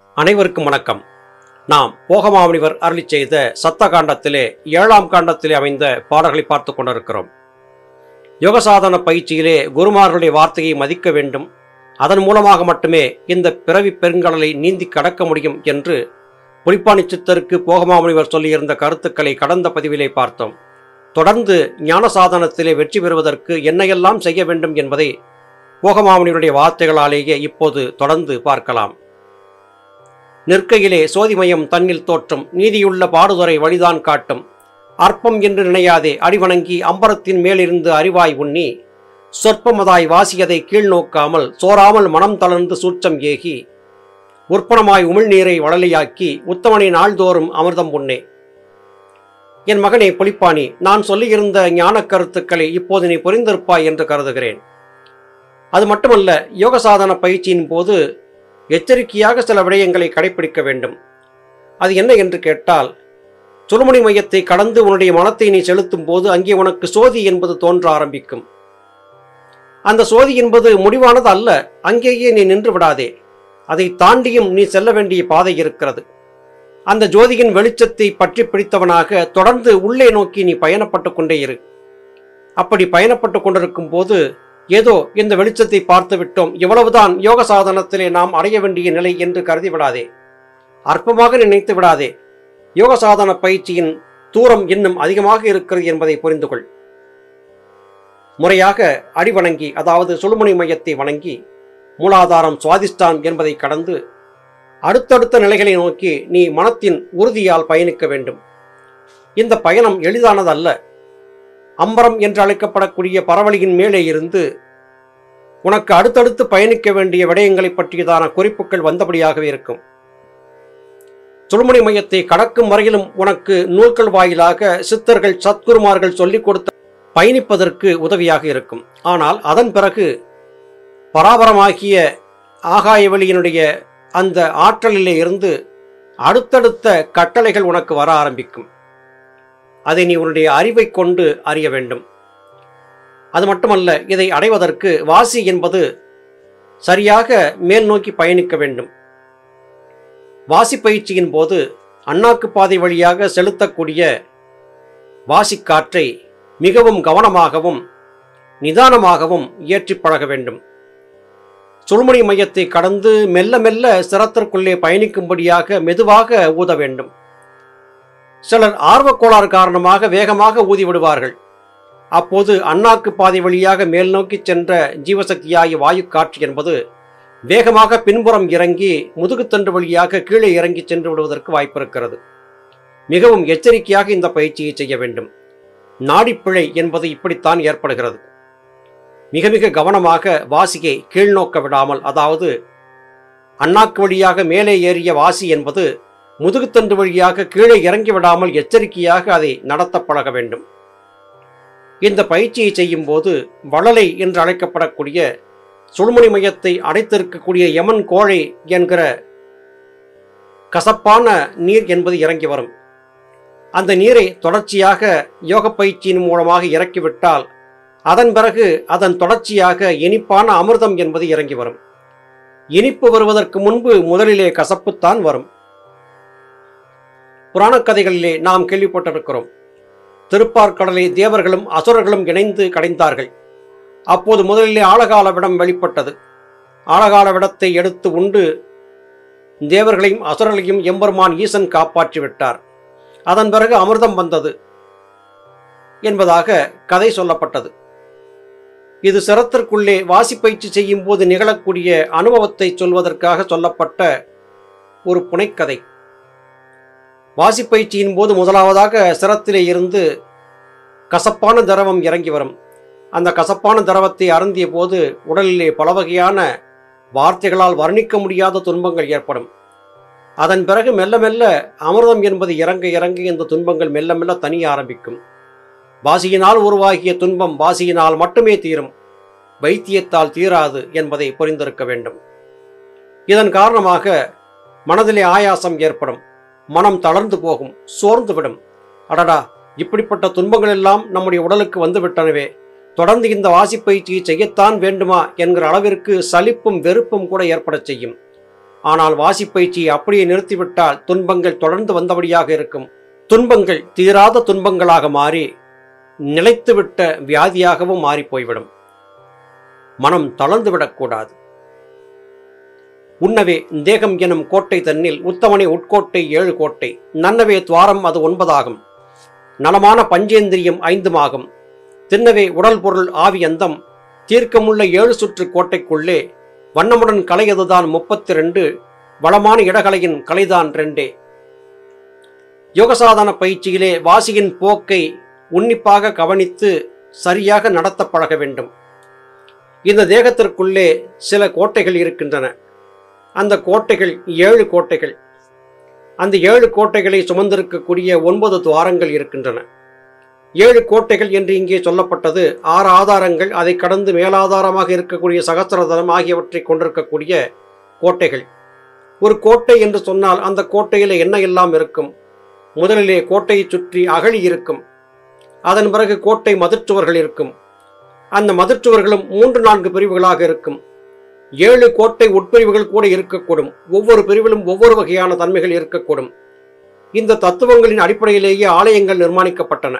அனைவருக்கும் வணக்கம். நாம் போகமாமுனிவர் அருளிச் செய்த சத்த காண்டத்திலே 7ஆம் காண்டத்திலே அமைந்த பாடல்களை பார்த்து கொண்டிருக்கிறோம். யோகசாதன பயிற்சியிலே குருமார்களுடைய வார்த்தையை மதிக்க வேண்டும். அதன் மூலமாக மட்டுமே இந்த பிறவி பெருங்கடலை நீந்தி கடக்க முடியும் என்று புலிப்பாணி சித்தருக்கு போகமாமுனிவர் சொல்லியிருந்த கருத்துக்களை கடந்த பதிவிலே பார்த்தோம். தொடர்ந்து ஞான சாதனத்திலே வெற்றி பெறுவதற்கு என்னையெல்லாம் செய்ய வேண்டும் என்பதை போகமாமுனிவருடைய வார்த்தைகளாலேயே இப்போது தொடர்ந்து பார்க்கலாம். நிற்கையிலே சோதிமயம் தன்னில் தோற்றும், நீதியுள்ள பாடுதுறை வழிதான் காட்டும். அற்பம் என்று நினையாதே அடிவணங்கி அம்பரத்தின் மேலிருந்து அறிவாய் உண்ணி, சொற்பமதாய் வாசியதை கீழ் நோக்காமல் சோராமல் மனம் தளர்ந்து சூட்சம் ஏகி, உற்பனமாய் உமிழ்நீரை வளலையாக்கி உத்தமனை நாள்தோறும் அமிர்தம் உண்ணே. என் மகனே புலிப்பாணி, நான் சொல்லியிருந்த ஞான கருத்துக்களை இப்போது நீ புரிந்திருப்பாய் என்று கருதுகிறேன். அது மட்டுமல்ல, யோகசாதன பயிற்சியின் போது எச்சரிக்கையாக சில விடயங்களை கடைபிடிக்க வேண்டும். அது என்ன என்று கேட்டால், சுழுமுனை மையத்தை கடந்து உன்னுடைய மனத்தை நீ செலுத்தும் போது அங்கே உனக்கு சோதி என்பது தோன்ற ஆரம்பிக்கும். அந்த சோதி என்பது முடிவானது அல்ல. அங்கேயே நீ நின்று விடாதே, அதை தாண்டியும் நீ செல்ல வேண்டிய பாதை இருக்கிறது. அந்த ஜோதியின் வெளிச்சத்தை பற்றி பிடித்தவனாக தொடர்ந்து உள்ளே நோக்கி நீ பயணப்பட்டு கொண்டே இரு. அப்படி பயணப்பட்டு கொண்டிருக்கும் போது ஏதோ இந்த வெளிச்சத்தை பார்த்து விட்டோம், இவ்வளவுதான் யோக சாதனத்திலே நாம் அடைய வேண்டிய நிலை என்று கருதி விடாதே, அற்பமாக நினைத்து விடாதே. யோக சாதன பயிற்சியின் தூரம் இன்னும் அதிகமாக இருக்கிறது என்பதை புரிந்து கொள். முறையாக அடிவணங்கி, அதாவது சுழுமுனை மையத்தை வணங்கி, மூலாதாரம் சுவாதிஷ்டான் என்பதை கடந்து அடுத்தடுத்த நிலைகளை நோக்கி நீ மனத்தின் உறுதியால் பயணிக்க வேண்டும். இந்த பயணம் எளிதானதல்ல. அம்பரம் என்று அழைக்கப்படக்கூடிய பரவலியின் மேலே இருந்து உனக்கு அடுத்தடுத்து பயணிக்க வேண்டிய விடயங்களை பற்றியதான குறிப்புகள் வந்தபடியாகவே இருக்கும். சுழுமுனை மையத்தை கடக்கும் வரையிலும் உனக்கு நூல்கள் வாயிலாக சித்தர்கள் சத்குருமார்கள் சொல்லிக் கொடுத்த பயணிப்பதற்கு உதவியாக இருக்கும். ஆனால் அதன் பிறகு பராபரமாகிய ஆகாய வெளியினுடைய அந்த ஆற்றலிலே இருந்து அடுத்தடுத்த கட்டளைகள் உனக்கு வர ஆரம்பிக்கும். அதை நீ உன்னுடைய அறிவை கொண்டு அறிய வேண்டும். அது மட்டுமல்ல, இதை அடைவதற்கு வாசி என்பது சரியாக மேல் நோக்கி பயணிக்க வேண்டும். வாசி பயிற்சியின் போது அண்ணாக்கு பாதை வழியாக செலுத்தக்கூடிய வாசிக்காற்றை மிகவும் கவனமாகவும் நிதானமாகவும் ஏற்றி பழக வேண்டும். சுழுமுனை மையத்தை கடந்து மெல்ல மெல்ல சிரத்திற்குள்ளே பயணிக்கும்படியாக மெதுவாக ஊத வேண்டும். சிலர் ஆர்வக்கோளாறு காரணமாக வேகமாக ஊதி விடுவார்கள். அப்போது அண்ணாக்கு பாதை வழியாக மேல் நோக்கி சென்ற ஜீவசக்தியாகிய வாயு காற்று என்பது வேகமாக பின்புறம் இறங்கி முதுகுத்தண்டு வழியாக கீழே இறங்கி சென்று விடுவதற்கு வாய்ப்பு இருக்கிறது. மிகவும் எச்சரிக்கையாக இந்த பயிற்சியை செய்ய வேண்டும். நாடிப்பிழை என்பது இப்படித்தான் ஏற்படுகிறது. மிக மிக கவனமாக வாசியை கீழ்நோக்க விடாமல், அதாவது அண்ணாக்கு வழியாக மேலே ஏறிய வாசி என்பது முதுகுத்தண்டு வழியாக கீழே இறங்கி விடாமல் எச்சரிக்கையாக அதை நடத்த பழக வேண்டும். இந்த பயிற்சியை செய்யும் போது வளலை என்று அழைக்கப்படக்கூடிய சுழுமுனை மையத்தை அடைத்திருக்கக்கூடிய யமன் கோழை என்கிற கசப்பான நீர் என்பது இறங்கி வரும். அந்த நீரை தொடர்ச்சியாக யோக பயிற்சியின் மூலமாக இறக்கிவிட்டால் அதன் பிறகு அதன் தொடர்ச்சியாக இனிப்பான அமிர்தம் என்பது இறங்கி வரும். இனிப்பு வருவதற்கு முன்பு முதலிலே கசப்புத்தான் வரும். புராணக் கதைகளிலே நாம் கேள்விப்பட்டிருக்கிறோம். திருப்பார்கடலை தேவர்களும் அசுரர்களும் இணைந்து கடைந்தார்கள். அப்போது முதலிலே ஆழகால விடம் வெளிப்பட்டது. ஆழகால விடத்தை எடுத்து உண்டு தேவர்களையும் அசுரர்களையும் எம்பெருமான் ஈசன் காப்பாற்றி விட்டார். அதன் பிறகு அமிர்தம் வந்தது என்பதாக கதை சொல்லப்பட்டது. இது சிரத்திற்குள்ளே வாசி பயிற்சி செய்யும் போது நிகழக்கூடிய அனுபவத்தை சொல்வதற்காக சொல்லப்பட்ட ஒரு புனைக்கதை. வாசி பயிற்சியின் போது முதலாவதாக சிரத்திலே இருந்து கசப்பான திரவம் இறங்கி வரும். அந்த கசப்பான திரவத்தை அருந்திய போது உடலிலே பல வகையான வார்த்தைகளால் வர்ணிக்க முடியாத துன்பங்கள் ஏற்படும். அதன் பிறகு மெல்ல மெல்ல அமிர்தம் என்பது இறங்க இறங்க இந்த துன்பங்கள் மெல்ல மெல்ல தனிய ஆரம்பிக்கும். வாசியினால் உருவாகிய துன்பம் வாசியினால் மட்டுமே தீரும், வைத்தியத்தால் தீராது என்பதை புரிந்திருக்க வேண்டும். இதன் காரணமாக மனதிலே ஆயாசம் ஏற்படும், மனம் தளர்ந்து போகும், சோர்ந்து விடும். அடடா, இப்படிப்பட்ட துன்பங்கள் எல்லாம் நம்முடைய உடலுக்கு வந்துவிட்டனவே, தொடர்ந்து இந்த வாசி பயிற்சியை செய்யத்தான் வேண்டுமா என்கிற அளவிற்கு சலிப்பும் வெறுப்பும் கூட ஏற்பட செய்யும். ஆனால் வாசிப்பயிற்சியை அப்படியே நிறுத்திவிட்டால் துன்பங்கள் தொடர்ந்து வந்தபடியாக இருக்கும். துன்பங்கள் தீராத துன்பங்களாக மாறி நிலைத்துவிட்ட வியாதியாகவும் மாறிப்போய்விடும். மனம் தளர்ந்துவிடக்கூடாது. உண்ணவே தேகம் எனும் கோட்டை தன்னில் உத்தமனை உட்கோட்டை 7 கோட்டை, நன்னவே துவாரம் அது 9 ஆகும். நலமான பஞ்சேந்திரியம் 5 தின்னவே உடல் பொருள் ஆவி அந்தம், தீர்க்கமுள்ள 7 சுற்று கோட்டைக்குள்ளே வண்ணமுடன் கலையதுதான் 32, வளமான இடகலையின் கலைதான் 2. யோகசாதன பயிற்சியிலே வாசியின் போக்கை உன்னிப்பாக கவனித்து சரியாக நடத்த பழக வேண்டும். இந்த தேகத்திற்குள்ளே சில கோட்டைகள் இருக்கின்றன. அந்த கோட்டைகள் 7 கோட்டைகள். அந்த 7 கோட்டைகளை சுமந்திருக்கக்கூடிய 9 துவாரங்கள் இருக்கின்றன. 7 கோட்டைகள் என்று இங்கே சொல்லப்பட்டது 6 ஆதாரங்கள், அதை கடந்து மேலாதாரமாக இருக்கக்கூடிய சகஸ்ரதலம் ஆகியவற்றை கொண்டிருக்கக்கூடிய கோட்டைகள். ஒரு கோட்டை என்று சொன்னால் அந்த கோட்டையில் என்ன எல்லாம் இருக்கும்? முதலிலே கோட்டையை சுற்றி அகழி இருக்கும். அதன் பிறகு கோட்டை மதிர்ச்சுவர்கள் இருக்கும். அந்த மதிர்ச்சுவர்களும் 3-4 பிரிவுகளாக இருக்கும். 7 கோட்டை உட்பிரிவுகள் கூட இருக்கக்கூடும். ஒவ்வொரு பிரிவிலும் ஒவ்வொரு வகையான தன்மைகள் இருக்கக்கூடும். இந்த தத்துவங்களின் அடிப்படையிலேயே ஆலயங்கள் நிர்மாணிக்கப்பட்டன.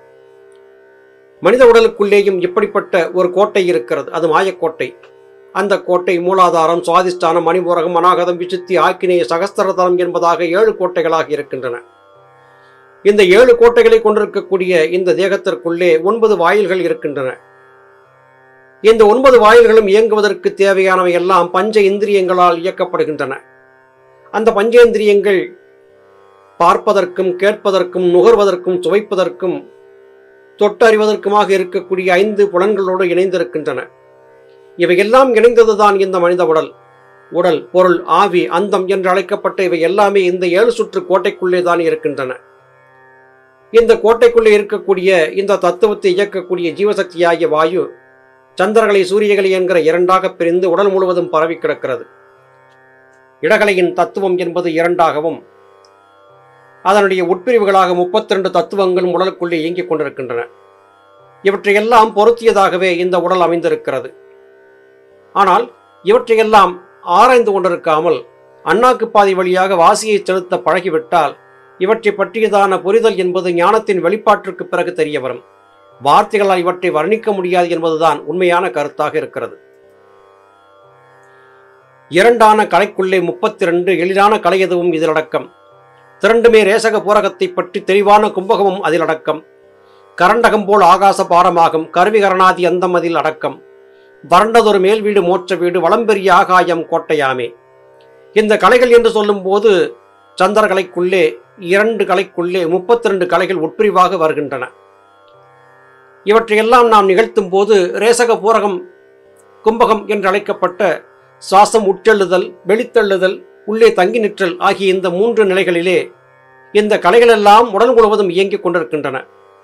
மனித உடலுக்குள்ளேயும் இப்படிப்பட்ட ஒரு கோட்டை இருக்கிறது. அது மாயக்கோட்டை. அந்த கோட்டை மூலாதாரம், சுவாதிஷ்டானம், மணிபூரகம், அநாகதம், விசுத்தி, ஆக்கினேய, சகஸ்திரதலம் என்பதாக 7 கோட்டைகளாக இருக்கின்றன. இந்த 7 கோட்டைகளை கொண்டிருக்கக்கூடிய இந்த தேகத்திற்குள்ளே 9 வாயில்கள் இருக்கின்றன. இந்த 9 வாயில்களும் இயங்குவதற்கு தேவையானவை எல்லாம் பஞ்ச இந்திரியங்களால் இயக்கப்படுகின்றன. அந்த பஞ்சேந்திரியங்கள் பார்ப்பதற்கும், கேட்பதற்கும், நுகர்வதற்கும், சுவைப்பதற்கும், தொட்டறிவதற்குமாக இருக்கக்கூடிய 5 புலன்களோடு இணைந்திருக்கின்றன. இவையெல்லாம் இணைந்ததுதான் இந்த மனித உடல். உடல், பொருள், ஆவி, அந்தம் என்று அழைக்கப்பட்ட இவை எல்லாமே இந்த 7 சுற்று கோட்டைக்குள்ளே தான் இருக்கின்றன. இந்த கோட்டைக்குள்ளே இருக்கக்கூடிய இந்த தத்துவத்தை இயக்கக்கூடிய ஜீவசக்தியாகிய வாயு சந்திரகலை, சூரியகலை என்கிற 2ஆக பிரிந்து உடல் முழுவதும் பரவி கிடக்கிறது. இடகலையின் தத்துவம் என்பது 2ஆகவும் அதனுடைய உட்பிரிவுகளாக 32 தத்துவங்களும் உடலுக்குள்ளே இயங்கிக் கொண்டிருக்கின்றன. இவற்றையெல்லாம் பொருத்தியதாகவே இந்த உடல் அமைந்திருக்கிறது. ஆனால் இவற்றையெல்லாம் ஆராய்ந்து கொண்டிருக்காமல் அண்ணாக்கு பாதை வழியாக வாசியை செலுத்த பழகிவிட்டால் இவற்றை பற்றியதான புரிதல் என்பது ஞானத்தின் வெளிப்பாட்டிற்கு பிறகு தெரிய வரும். வார்த்தைகளால் இவற்றை வர்ணிக்க முடியாது என்பதுதான் உண்மையான கருத்தாக இருக்கிறது. 2ஆன கலைக்குள்ளே 32 எளிதான கலை எதுவும் இதில் அடக்கம். திரண்டுமே ரேசக பூரகத்தை பற்றி தெளிவான கும்பகமும் அதில் அடக்கம். கரண்டகம் போல் ஆகாச பாரமாகும் கருவிகரணாதி அந்தம் அதில் அடக்கம். வறண்டதொரு மேல் வீடு மோட்ச வீடு வளம்பெரிய ஆகாயம் கோட்டையாமே. இந்த கலைகள் என்று சொல்லும் போது சந்திரகலைக்குள்ளே 2 கலைக்குள்ளே 32 கலைகள் உட்பிரிவாக வருகின்றன. இவற்றையெல்லாம் நாம் நிகழ்த்தும் போது ரேசக பூரகம், கும்பகம் என்று அழைக்கப்பட்ட சுவாசம் உட்செல்லுதல், வெளித்தள்ளுதல், உள்ளே தங்கி நிற்றல் ஆகிய இந்த 3 நிலைகளிலே இந்த கலைகளெல்லாம் உடல் முழுவதும் இயங்கிக் கொண்டிருக்கின்றன.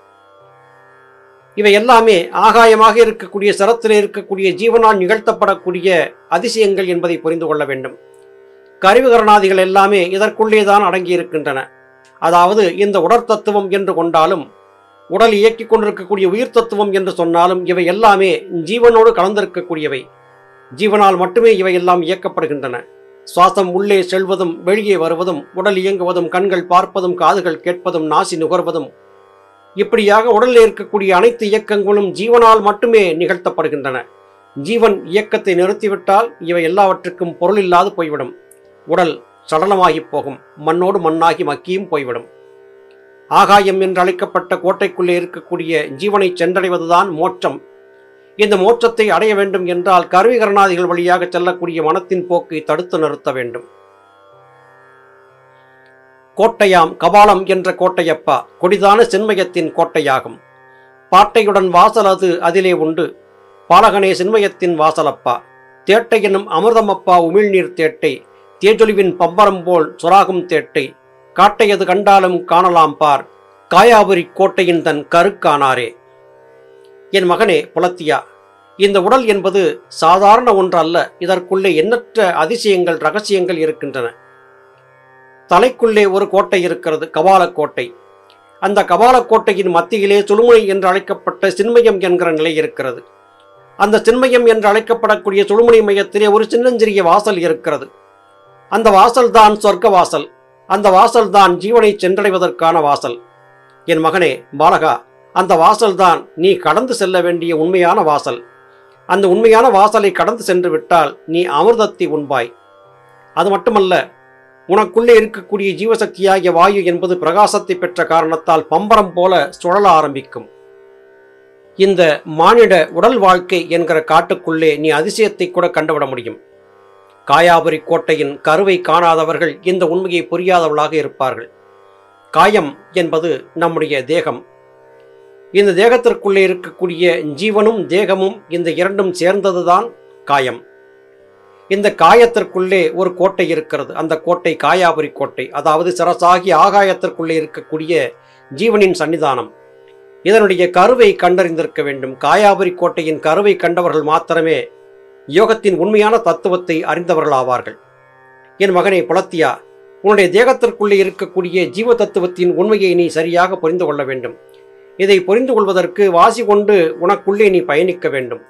இவை எல்லாமே ஆகாயமாக இருக்கக்கூடிய சரத்திலே இருக்கக்கூடிய ஜீவனால் நிகழ்த்தப்படக்கூடிய அதிசயங்கள் என்பதை புரிந்து கொள்ள வேண்டும். கருவிகரணாதிகள் எல்லாமே இதற்குள்ளேதான் அடங்கியிருக்கின்றன. அதாவது இந்த உடற்தத்துவம் என்று கொண்டாலும், உடல் இயக்கிக் கொண்டிருக்கக்கூடிய உயிர் தத்துவம் என்று சொன்னாலும் இவை எல்லாமே ஜீவனோடு கலந்திருக்கக்கூடியவை. ஜீவனால் மட்டுமே இவை எல்லாம் இயக்கப்படுகின்றன. சுவாசம் உள்ளே செல்வதும் வெளியே வருவதும், உடல் இயங்குவதும், கண்கள் பார்ப்பதும், காதுகள் கேட்பதும், நாசி நுகர்வதும், இப்படியாக உடலில் இருக்கக்கூடிய அனைத்து இயக்கங்களும் ஜீவனால் மட்டுமே நிகழ்த்தப்படுகின்றன. ஜீவன் இயக்கத்தை நிறுத்திவிட்டால் இவை எல்லாவற்றுக்கும் பொருள் இல்லாது போய்விடும். உடல் சடலமாகி போகும், மண்ணோடு மண்ணாகி மக்கியும் போய்விடும். ஆகாயம் என்று அழைக்கப்பட்ட கோட்டைக்குள்ளே இருக்கக்கூடிய ஜீவனை சென்றடைவதுதான் மோட்சம். இந்த மோட்சத்தை அடைய வேண்டும் என்றால் கருவிகரணாதிகள் வழியாக செல்லக்கூடிய மனத்தின் போக்கை தடுத்து நிறுத்த வேண்டும். கோட்டையாம் கபாலம் என்ற கோட்டையப்பா கொடிதான சின்மயத்தின் கோட்டையாகும். பாட்டையுடன் வாசல் அது அதிலே உண்டு, பாலகனே சின்மயத்தின் வாசலப்பா. தேட்டை என்னும் அமிர்தமப்பா உமிழ்நீர் தேட்டை, தேஜொலிவின் பம்பரம் போல் சுராகும் தேட்டை, காட்டையது கண்டாலும் காணலாம் பார், காயாபுரி கோட்டையின் தன் கருக்கானாரே. என் மகனே புலத்தியா, இந்த உடல் என்பது சாதாரண ஒன்று அல்ல. இதற்குள்ளே எண்ணற்ற அதிசயங்கள், ரகசியங்கள் இருக்கின்றன. தலைக்குள்ளே ஒரு கோட்டை இருக்கிறது, கபாலக்கோட்டை. அந்த கபாலக்கோட்டையின் மத்தியிலே சுழுமுனை என்று அழைக்கப்பட்ட சின்மயம் என்கிற நிலை இருக்கிறது. அந்த சின்மயம் என்று அழைக்கப்படக்கூடிய சுழுமுனை மையத்திலே ஒரு சின்னஞ்சிறிய வாசல் இருக்கிறது. அந்த வாசல்தான் சொர்க்க வாசல். அந்த வாசல்தான் ஜீவனை சென்றடைவதற்கான வாசல். என் மகனே பாலகா, அந்த வாசல்தான் நீ கடந்து செல்ல வேண்டிய உண்மையான வாசல். அந்த உண்மையான வாசலை கடந்து சென்று விட்டால் நீ அமிர்தத்தை உண்பாய். அது மட்டுமல்ல, உனக்குள்ளே இருக்கக்கூடிய ஜீவசக்தியாகிய வாயு என்பது பிரகாசத்தை பெற்ற காரணத்தால் பம்பரம் போல சுழல ஆரம்பிக்கும். இந்த மானிட உடல் வாழ்க்கை என்கிற காட்டுக்குள்ளே நீ அதிசயத்தை கூட கண்டுவிட முடியும். காயாபுரி கோட்டையின் கருவை காணாதவர்கள் இந்த உண்மையை புரியாதவர்களாக இருப்பார்கள். காயம் என்பது நம்முடைய தேகம். இந்த தேகத்திற்குள்ளே இருக்கக்கூடிய ஜீவனும் தேகமும் இந்த இரண்டும் சேர்ந்ததுதான் காயம். இந்த காயத்திற்குள்ளே ஒரு கோட்டை இருக்கிறது. அந்த கோட்டை காயாபுரி கோட்டை, அதாவது சிரசாகி ஆகாயத்திற்குள்ளே இருக்கக்கூடிய ஜீவனின் சன்னிதானம். இதனுடைய கருவை கண்டறிந்திருக்க வேண்டும். காயாபுரி கோட்டையின் கருவை கண்டவர்கள் மாத்திரமே யோகத்தின் உண்மையான தத்துவத்தை அறிந்தவர்கள் ஆவார்கள். என் மகனே புலத்தியா, உன்னுடைய தேகத்திற்குள்ளே இருக்கக்கூடிய ஜீவ தத்துவத்தின் உண்மையை நீ சரியாக புரிந்து கொள்ள வேண்டும். இதை புரிந்து கொள்வதற்கு வாசி கொண்டு உனக்குள்ளே நீ பயணிக்க வேண்டும்.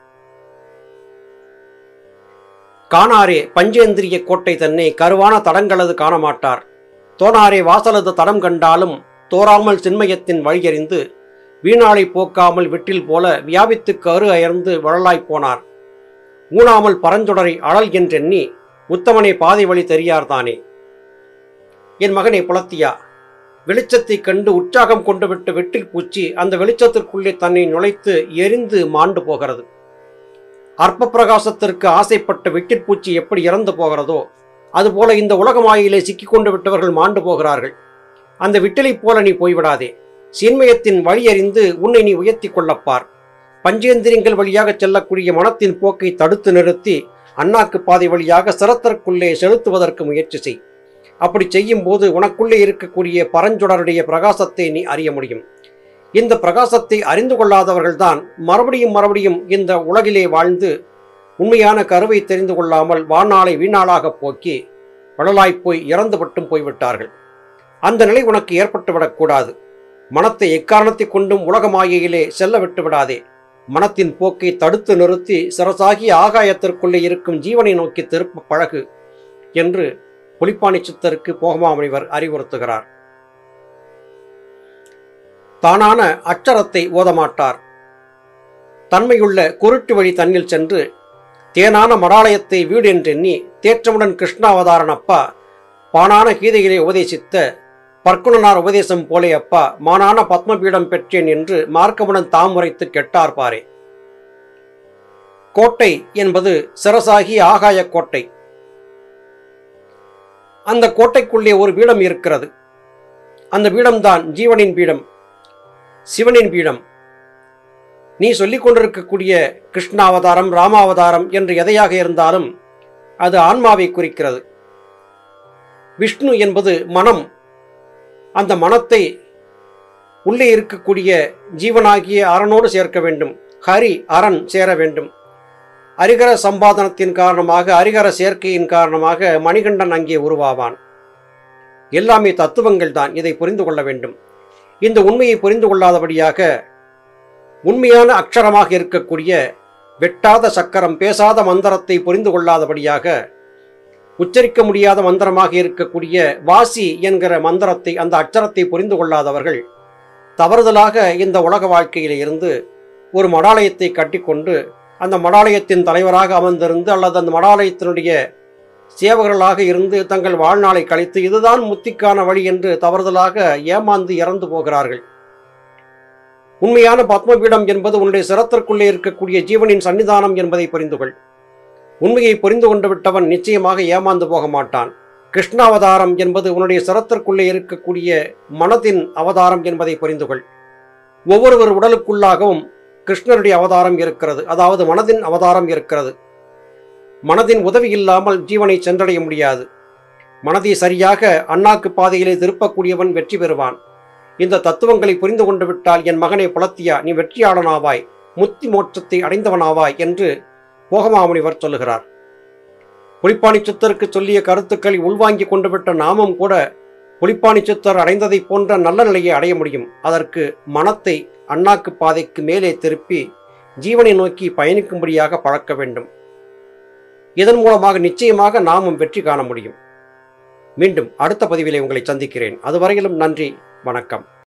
காணாரே பஞ்சேந்திரிய கோட்டை தன்னை கருவான தடங்களது காணமாட்டார். தோணாரே வாசலது தடம் கண்டாலும் தோறாமல் சின்மயத்தின் வழியறிந்து வீணாளை போக்காமல் விட்டில் போல வியாபித்து கரு அயர்ந்து வழலாய்ப் போனார். ஊனாமல் பரஞ்சொடரை அழல் என்றெண்ணி உத்தமனை பாதை வழி தெரியார்தானே. என் மகனே புலத்தியா, வெளிச்சத்தை கண்டு உற்சாகம் கொண்டு விட்டு வெட்டில் பூச்சி அந்த வெளிச்சத்திற்குள்ளே தன்னை நுழைத்து எரிந்து மாண்டு போகிறது. அற்ப பிரகாசத்திற்கு ஆசைப்பட்ட வெட்டிற்பூச்சி எப்படி இறந்து போகிறதோ அதுபோல இந்த உலக மாயிலே சிக்கிக்கொண்டு விட்டவர்கள் மாண்டு போகிறார்கள். அந்த விட்டிலைப் போல நீ போய்விடாதே. சீன்மயத்தின் வழியறிந்து உன்னை நீ உயர்த்தி கொள்ளப்பார். பஞ்சேந்திரியங்கள் வழியாக செல்லக்கூடிய மனத்தின் போக்கை தடுத்து நிறுத்தி அண்ணாக்கு பாதை வழியாக சிரத்திற்குள்ளே செலுத்துவதற்கு முயற்சி செய். அப்படி செய்யும் போது உனக்குள்ளே இருக்கக்கூடிய பரஞ்சுடருடைய பிரகாசத்தை நீ அறிய முடியும். இந்த பிரகாசத்தை அறிந்து கொள்ளாதவர்கள்தான் மறுபடியும் இந்த உலகிலே வாழ்ந்து உண்மையான கருவை தெரிந்து கொள்ளாமல் வாழ்நாளை வீணாளாக போக்கி வளலாய்ப்போய் இறந்து மட்டும் போய்விட்டார்கள். அந்த நிலை உனக்கு ஏற்பட்டுவிடக்கூடாது. மனத்தை எக்காரணத்தை கொண்டும் உலக மாயையிலே செல்ல விட்டு விடாதே. மனத்தின் போக்கை தடுத்து நிறுத்தி சிரசாகி ஆகாயத்திற்குள்ளே இருக்கும் ஜீவனை நோக்கி திருப்ப பழகு என்று புலிப்பாணி சித்தருக்கு போகமாமுனிவர் அறிவுறுத்துகிறார். தானான அச்சரத்தை ஓதமாட்டார். தன்மையுள்ள குருட்டு வழி தன்னில் சென்று தேனான மடாலயத்தை வீடு என்றெண்ணி தேற்றமுடன் கிருஷ்ணாவதாரன் அப்பா பானான கீதையிலே உபதேசித்த பர்க்குணனார் உபதேசம் போலே அப்பா மானான பத்மபீடம் பெற்றேன் என்று மார்க்கமுடன் தாம் உரைத்து கெட்டார் பாரே. கோட்டை என்பது சிரசாகி ஆகாய கோட்டை. அந்த கோட்டைக்குள்ளே ஒரு பீடம் இருக்கிறது. அந்த பீடம்தான் ஜீவனின் பீடம், சிவனின் பீடம். நீ சொல்லிக் கொண்டிருக்கக்கூடிய கிருஷ்ணாவதாரம் ராமாவதாரம் என்று எதையாக இருந்தாலும் அது ஆன்மாவை குறிக்கிறது. விஷ்ணு என்பது மனம். அந்த மனத்தை உள்ளே இருக்கக்கூடிய ஜீவனாகிய அரணோடு சேர்க்க வேண்டும். ஹரி அரண் சேர வேண்டும். அரிகர சம்பாதனத்தின் காரணமாக, அரிகர சேர்க்கையின் காரணமாக மணிகண்டன் அங்கே உருவாவான். எல்லாமே தத்துவங்கள் தான். இதை புரிந்து கொள்ள வேண்டும். இந்த உண்மையை புரிந்து கொள்ளாதபடியாக உண்மையான அக்ஷரமாக இருக்கக்கூடிய வெட்டாத சக்கரம் பேசாத மந்திரத்தை புரிந்து கொள்ளாதபடியாக உச்சரிக்க முடியாத மந்திரமாக இருக்கக்கூடிய வாசி என்கிற மந்திரத்தை, அந்த அச்சரத்தை புரிந்து கொள்ளாதவர்கள் தவறுதலாக இந்த உலக வாழ்க்கையில இருந்து ஒரு மடாலயத்தை கட்டிக்கொண்டு அந்த மடாலயத்தின் தலைவராக அமர்ந்திருந்து அல்லது அந்த மடாலயத்தினுடைய சேவகர்களாக இருந்து தங்கள் வாழ்நாளை கழித்து இதுதான் முத்திக்கான வழி என்று தவறுதலாக ஏமாந்து இறந்து போகிறார்கள். உண்மையான பத்மபீடம் என்பது உன்னுடைய சிரத்திற்குள்ளே இருக்கக்கூடிய ஜீவனின் சன்னிதானம் என்பதை புரிந்து கொள். உண்மையை புரிந்து கொண்டு விட்டவன் நிச்சயமாக ஏமாந்து போக மாட்டான். கிருஷ்ணாவதாரம் என்பது உன்னுடைய சிரத்திற்குள்ளே இருக்கக்கூடிய மனதின் அவதாரம் என்பதை புரிந்து கொள். ஒவ்வொருவர் உடலுக்குள்ளாகவும் கிருஷ்ணருடைய அவதாரம் இருக்கிறது, அதாவது மனதின் அவதாரம் இருக்கிறது. மனதின் உதவி இல்லாமல் ஜீவனை சென்றடைய முடியாது. மனதை சரியாக அண்ணாக்கு பாதையிலே திருப்பக்கூடியவன் வெற்றி பெறுவான். இந்த தத்துவங்களை புரிந்து கொண்டு விட்டால் என் மகனை புலத்தியா, நீ வெற்றியாளனாவாய், முத்தி மோட்சத்தை அடைந்தவனாவாய் என்று போகமாமுனிவர் சொல்லுகிறார். புலிப்பாணி சித்தருக்கு சொல்லிய கருத்துக்களை உள்வாங்கி கொண்டு விட்ட நாமும் கூட புலிப்பாணி சித்தர் அடைந்ததை போன்ற நல்ல நிலையை அடைய முடியும். அதற்கு மனத்தை அண்ணாக்கு பாதைக்கு மேலே திருப்பி ஜீவனை நோக்கி பயணிக்கும்படியாக பழக்க வேண்டும். இதன் மூலமாக நிச்சயமாக நாமும் வெற்றி காண முடியும். மீண்டும் அடுத்த பதிவிலே உங்களை சந்திக்கிறேன். அதுவரையிலும் நன்றி, வணக்கம்.